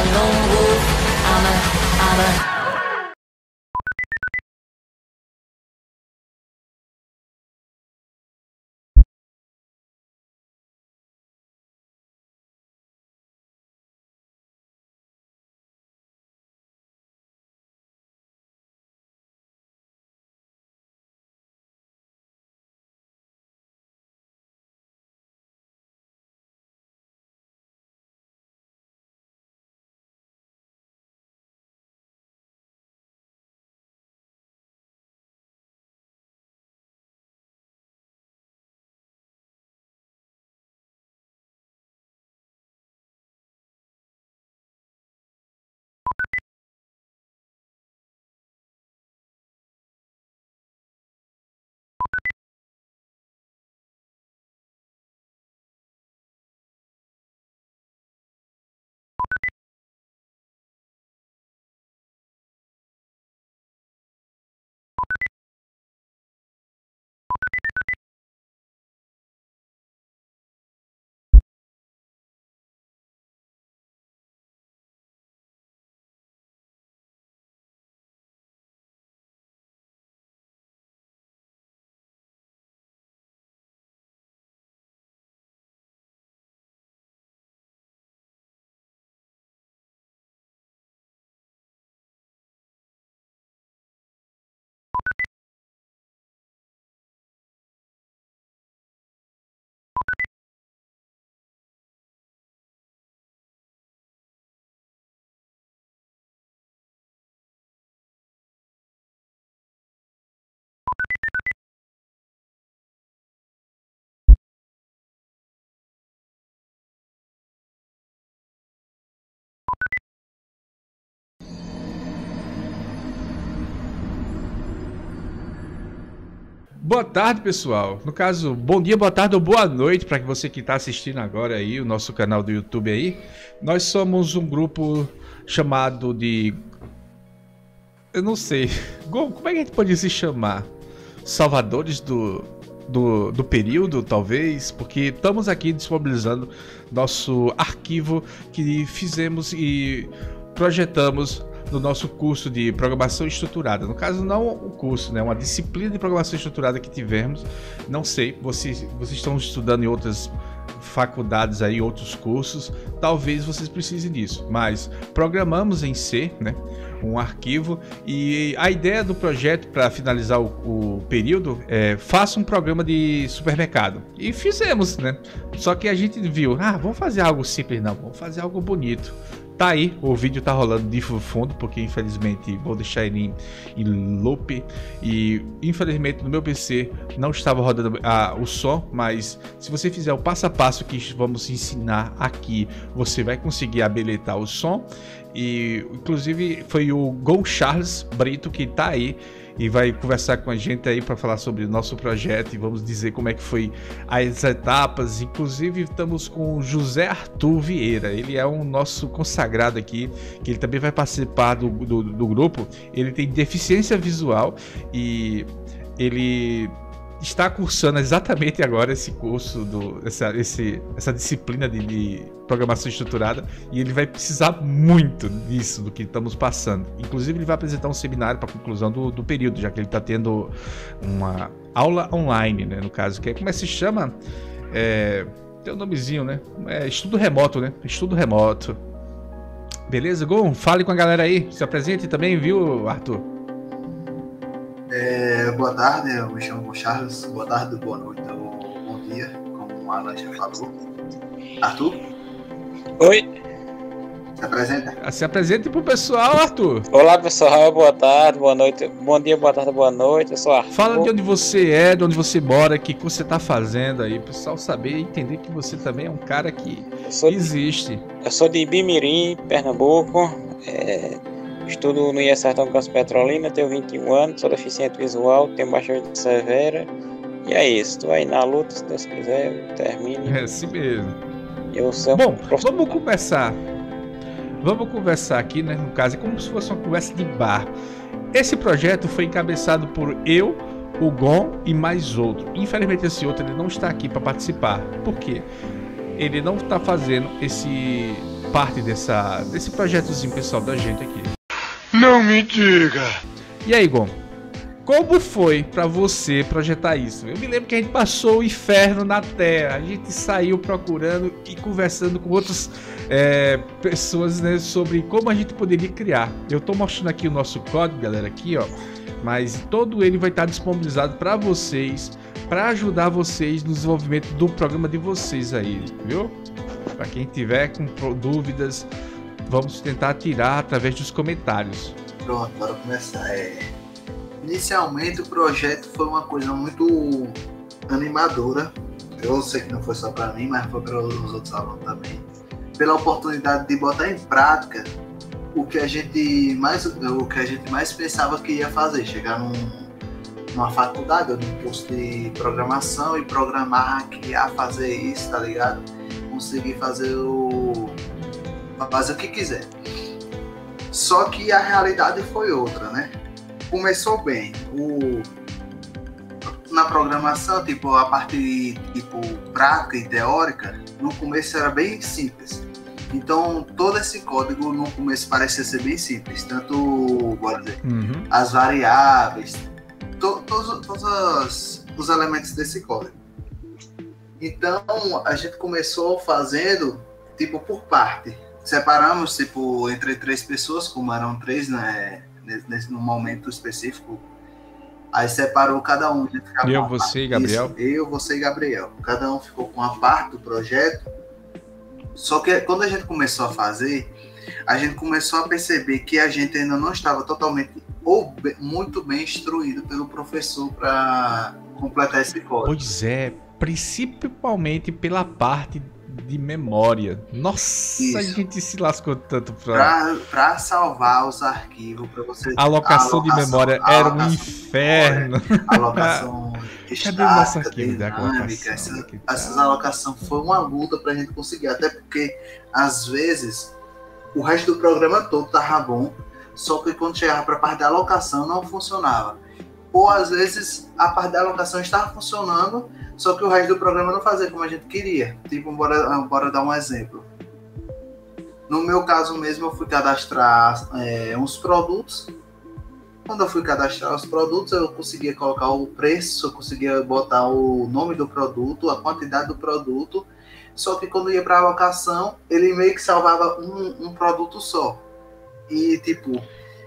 lone wolf. I'm a Boa tarde, pessoal. No caso, bom dia, boa tarde ou boa noite para você que está assistindo agora aí o nosso canal do YouTube aí. Nós somos um grupo chamado de... eu não sei. Como é que a gente pode se chamar? Salvadores do período, talvez? Porque estamos aqui disponibilizando nosso arquivo que fizemos e projetamos no nosso curso de programação estruturada. No caso, não o curso, né? Uma disciplina de programação estruturada que tivemos. Não sei, vocês estão estudando em outras faculdades aí, outros cursos, talvez vocês precisem disso, mas programamos em C, né? Um arquivo, e a ideia do projeto para finalizar o período é faça um programa de supermercado, e fizemos, né? Só que a gente viu, vamos fazer algo simples, não, vamos fazer algo bonito. Tá aí, o vídeo tá rolando de fundo, porque infelizmente vou deixar ele em loop, e infelizmente no meu PC não estava rodando o som, mas se você fizer o passo a passo que vamos ensinar aqui, você vai conseguir habilitar o som. E inclusive foi o Gon Charles Brito que tá aí e vai conversar com a gente aí para falar sobre o nosso projeto, e vamos dizer como é que foi as etapas. Inclusive estamos com o José Arthur Vieira, ele é um nosso consagrado aqui, que ele também vai participar do grupo. Ele tem deficiência visual e ele está cursando exatamente agora esse curso, essa disciplina de programação estruturada, e ele vai precisar muito disso, do que estamos passando. Inclusive ele vai apresentar um seminário para a conclusão do período, já que ele está tendo uma aula online, né, no caso, que é, como é que se chama? Tem um nomezinho, né? Estudo remoto, né? Estudo remoto. Beleza, Gon? Fale com a galera aí, se apresente também, viu, Arthur? Boa tarde, eu me chamo Charles. Boa tarde, boa noite ou bom dia, como o Alan já falou. Arthur? Oi. Se apresente pro pessoal, Arthur. Olá, pessoal, boa tarde, boa noite, bom dia, boa tarde, boa noite. Eu sou Arthur. Fala de onde você é, de onde você mora, o que você tá fazendo aí, o pessoal saber e entender que você também é um cara que existe. Eu sou de Ibimirim, Pernambuco. Estudo no IESartão Campus Petrolina, tenho 21 anos, sou deficiente visual, tenho baixa de severa. E é isso, estou aí na luta, se Deus quiser, eu termino. É assim mesmo. Bom, vamos conversar aqui, né? No caso, é como se fosse uma conversa de bar. Esse projeto foi encabeçado por eu, o Gon e mais outro. Infelizmente esse outro ele não está aqui para participar. Por quê? Ele não está fazendo parte desse projetozinho pessoal da gente aqui. Não me diga! E aí, Gon? Como foi pra você projetar isso? Eu me lembro que a gente passou o inferno na Terra. A gente saiu procurando e conversando com outras pessoas, né, sobre como a gente poderia criar. Eu tô mostrando aqui o nosso código, galera, aqui, ó. Mas todo ele vai estar disponibilizado para vocês, para ajudar vocês no desenvolvimento do programa de vocês aí, viu? Para quem tiver com dúvidas, vamos tentar tirar através dos comentários. Pronto, bora começar. Inicialmente o projeto foi uma coisa muito animadora. Eu sei que não foi só para mim, mas foi para os outros alunos também. Pela oportunidade de botar em prática o que a gente mais pensava que ia fazer, chegar numa faculdade ou num curso de programação e programar, criar, fazer isso, tá ligado? Conseguir fazer o que quiser. Só que a realidade foi outra, né? Começou bem. Na programação, tipo, a parte prática e teórica, no começo era bem simples. Então, todo esse código no começo parecia ser bem simples. Tanto, bora dizer, as variáveis, todos os elementos desse código. Então, a gente começou fazendo, tipo, por parte. Separamos, tipo, entre 3 pessoas, como eram 3, né, nesse momento específico. Aí separou cada um. Eu, você e Gabriel? Isso, eu, você e Gabriel. Cada um ficou com uma parte do projeto. Só que quando a gente começou a fazer, a gente começou a perceber que a gente ainda não estava totalmente ou muito bem instruído pelo professor para completar esse código. Pois é, principalmente pela parte de memória. Nossa, Isso. A gente se lascou tanto para salvar os arquivos, para você. A alocação de memória era um inferno. A alocação Cadê o nosso estática, arquivo da dinâmica, alocação? essas alocações foi uma luta para a gente conseguir, até porque às vezes o resto do programa todo estava bom, só que quando chegava para a parte da alocação não funcionava. Ou às vezes a parte da alocação estava funcionando, só que o resto do programa não fazia como a gente queria. Tipo, bora dar um exemplo. No meu caso mesmo, eu fui cadastrar uns produtos. Quando eu fui cadastrar os produtos, eu conseguia colocar o preço, eu conseguia botar o nome do produto, a quantidade do produto. Só que quando ia para a alocação, ele meio que salvava um produto só. E, tipo,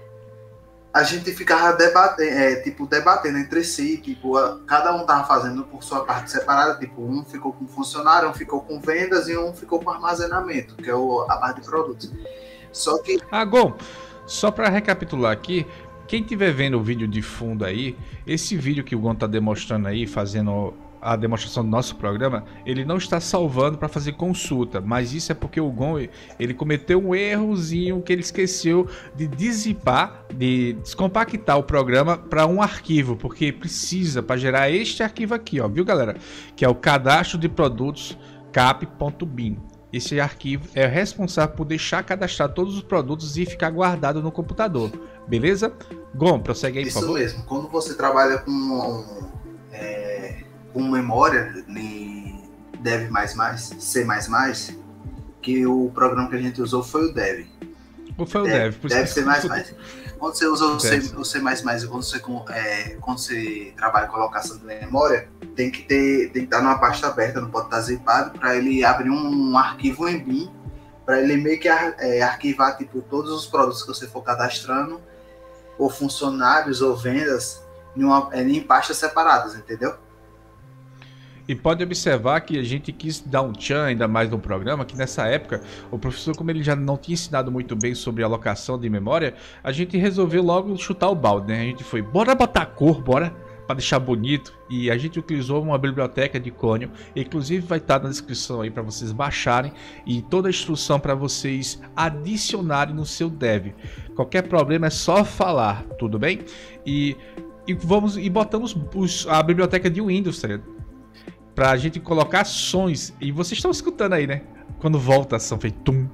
a gente ficava debatendo entre si, tipo, cada um tava fazendo por sua parte separada, tipo, um ficou com funcionário, um ficou com vendas e um ficou com armazenamento, que é a parte de produtos. Só que... Gon, só para recapitular aqui, quem estiver vendo o vídeo de fundo aí, esse vídeo que o Gon tá demonstrando aí, fazendo a demonstração do nosso programa, ele não está salvando para fazer consulta, mas isso é porque o Gon, ele cometeu um errozinho que ele esqueceu de de descompactar o programa para um arquivo, porque precisa para gerar este arquivo aqui, ó, viu, galera? Que é o cadastro de produtos cap.bin. Esse arquivo é responsável por deixar cadastrar todos os produtos e ficar guardado no computador, beleza? Gon, prossegue aí, por favor. Isso mesmo, quando você trabalha com memória em Dev++, C++, que o programa que a gente usou foi o Dev. Foi o Dev. Dev C++. Quando você usa o C++, quando você trabalha com alocação de memória, tem que estar numa pasta aberta, não pode estar zipado, para ele abrir um arquivo em bin, para ele meio que arquivar tipo, todos os produtos que você for cadastrando, ou funcionários, ou vendas, em pastas separadas, entendeu? E pode observar que a gente quis dar um tchan ainda mais no programa, que nessa época, o professor, como ele já não tinha ensinado muito bem sobre alocação de memória, a gente resolveu logo chutar o balde, né? A gente foi, bora botar cor, bora, para deixar bonito. E a gente utilizou uma biblioteca de Conio, inclusive vai estar na descrição aí para vocês baixarem, e toda a instrução para vocês adicionarem no seu Dev. Qualquer problema é só falar, tudo bem? E botamos a biblioteca de Windows, tá ligado? Pra gente colocar sons. E vocês estão escutando aí, né? Quando volta a ação, fez tum.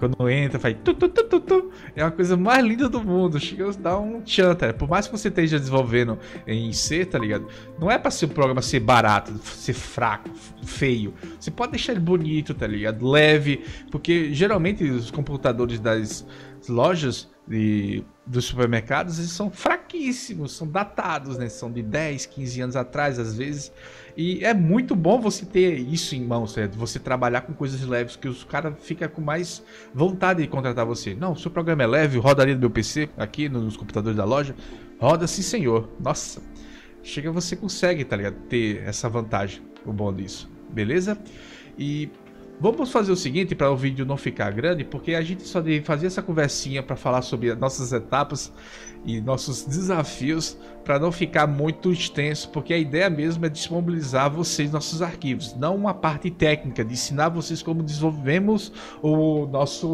Quando entra, faz tu, tu, tu, tu, tu. É uma coisa mais linda do mundo. Chega a dar um tchan, tá? Por mais que você esteja desenvolvendo em C, tá ligado? Não é pra ser um programa ser barato, ser fraco, feio. Você pode deixar ele bonito, tá ligado? Leve. Porque geralmente os computadores das lojas dos supermercados, eles são fraquíssimos, são datados, né? São de 10, 15 anos atrás, às vezes. E é muito bom você ter isso em mãos, certo? Você trabalhar com coisas leves, que os caras ficam com mais vontade de contratar você. Não, seu programa é leve, rodaria no meu PC, aqui nos computadores da loja. Roda sim, senhor. Nossa, chega, você consegue, tá ligado? Ter essa vantagem, o bom disso. Beleza? E vamos fazer o seguinte, para o vídeo não ficar grande, porque a gente só deve fazer essa conversinha para falar sobre nossas etapas e nossos desafios, para não ficar muito extenso, porque a ideia mesmo é disponibilizar vocês nossos arquivos, não uma parte técnica, de ensinar vocês como desenvolvemos o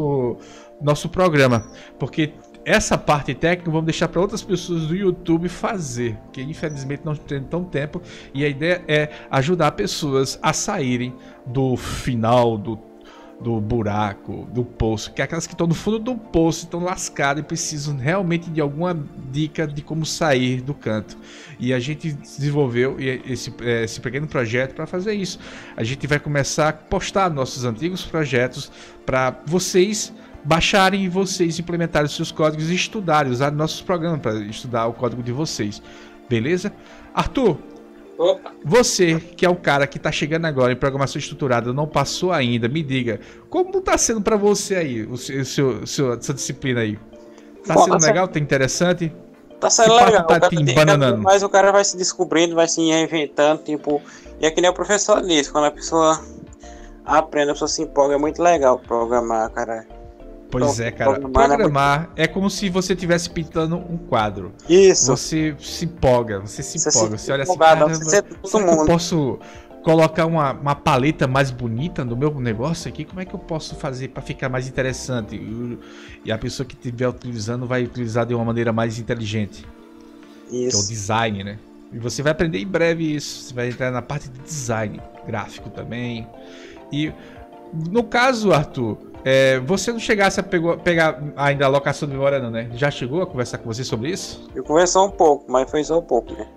nosso programa, porque essa parte técnica vamos deixar para outras pessoas do YouTube fazer, que infelizmente não tem tão tempo, e a ideia é ajudar pessoas a saírem do final do buraco, do poço, que é aquelas que estão no fundo do poço, estão lascadas e precisam realmente de alguma dica de como sair do canto. E a gente desenvolveu esse pequeno projeto para fazer isso. A gente vai começar a postar nossos antigos projetos para vocês baixarem e vocês implementarem os seus códigos e estudarem, usar nossos programas para estudar o código de vocês. Beleza? Arthur, Opa. você que é um cara que está chegando agora em programação estruturada, não passou ainda, me diga, como está sendo para você aí, sua disciplina aí? Tá Bom, sendo legal? Tá interessante? Tá sendo Que legal, papo tá te embananando? mas o cara vai se descobrindo, vai se reinventando, tipo, e é que nem o professor disse, quando a pessoa aprende, a pessoa se empolga, é muito legal programar, cara. Pois é, cara. Programar é como se você estivesse pintando um quadro. Isso. Você se empolga, você olha assim, caramba, será que eu posso colocar uma paleta mais bonita no meu negócio aqui? Como é que eu posso fazer para ficar mais interessante? E a pessoa que estiver utilizando vai utilizar de uma maneira mais inteligente. Isso. Que é o design, né? E você vai aprender em breve isso. Você vai entrar na parte de design gráfico também. E no caso, Arthur, você não chegasse a pegar ainda a alocação de memória não, né? Já chegou a conversar com você sobre isso? Eu conversei um pouco, mas foi só um pouco, né?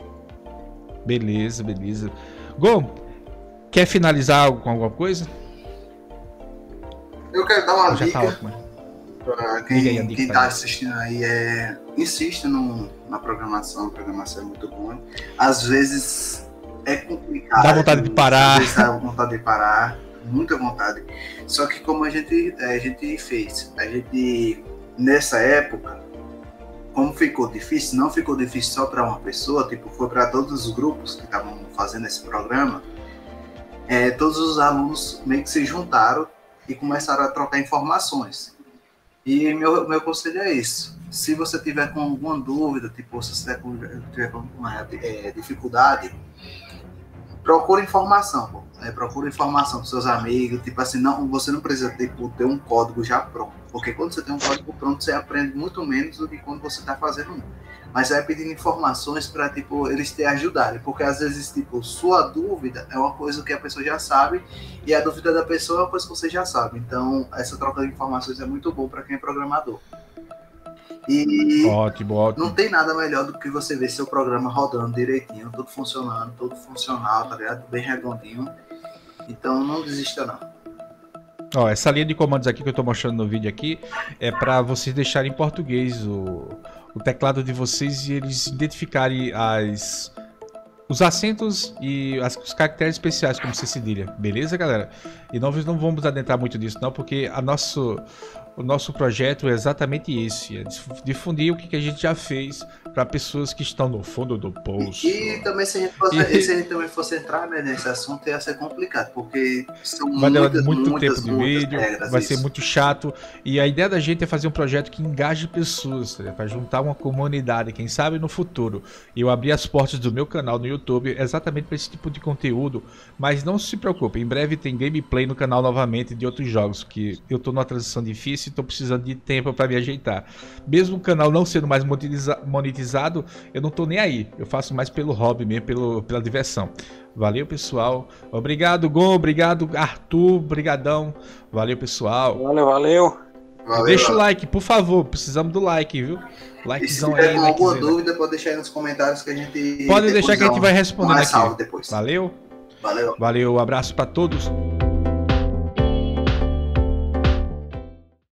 Beleza, beleza. Gon, quer finalizar com alguma coisa? Eu quero dar uma Já dica tá ótimo. para Diga aí a quem dica está pra assistindo aí. Insista na programação, a programação é muito boa. Às vezes é complicado. Dá vontade de parar. Às vezes dá vontade de parar, muita vontade. Só que como a gente fez, nessa época, como ficou difícil, não ficou difícil só para uma pessoa, tipo, foi para todos os grupos que estavam fazendo esse programa. Todos os alunos meio que se juntaram e começaram a trocar informações. E meu conselho é isso: se você tiver com alguma dúvida, tipo, se você tiver com uma dificuldade, procura informação, pô. Procura informação com seus amigos, tipo assim, você não precisa ter um código já pronto, porque quando você tem um código pronto, você aprende muito menos do que quando você está fazendo um. Mas vai pedindo informações para, tipo, eles te ajudarem, porque às vezes, tipo, sua dúvida é uma coisa que a pessoa já sabe e a dúvida da pessoa é uma coisa que você já sabe. Então, essa troca de informações é muito bom para quem é programador. E Ótimo. não tem nada melhor do que você ver seu programa rodando direitinho, tudo funcionando, tudo funcional, tá ligado? Bem redondinho. Então, não desista não. Ó, essa linha de comandos aqui que eu tô mostrando no vídeo aqui é para vocês deixarem em português o teclado de vocês e eles identificarem os acentos e os caracteres especiais como C cedilha, beleza, galera? E nós não vamos adentrar muito nisso não, porque o nosso projeto é exatamente esse, é difundir o que a gente já fez para pessoas que estão no fundo do poço. E também se a gente também fosse entrar, né, nesse assunto, ia ser complicado, porque são vai levar muito tempo de muitas vídeo, regras, vai isso. ser muito chato. E a ideia da gente é fazer um projeto que engaje pessoas, tá, para juntar uma comunidade, quem sabe no futuro. E eu abri as portas do meu canal no YouTube exatamente para esse tipo de conteúdo. Mas não se preocupe, em breve tem gameplay no canal novamente de outros jogos, que eu tô numa transição difícil e tô precisando de tempo para me ajeitar. Mesmo o canal não sendo mais monetizado, eu não tô nem aí. Eu faço mais pelo hobby mesmo, pela diversão. Valeu, pessoal. Obrigado, Gon. Obrigado, Arthur. Brigadão. Valeu, pessoal. Valeu. Valeu, Deixa o Alan. like, por favor. Precisamos do like, viu? E se Likezão tiver aí, com alguma likezão. dúvida, pode deixar aí nos comentários que a gente. Pode depois deixar que a dá gente vai respondendo ressalva aqui. depois. Valeu? Valeu. Valeu, abraço pra todos.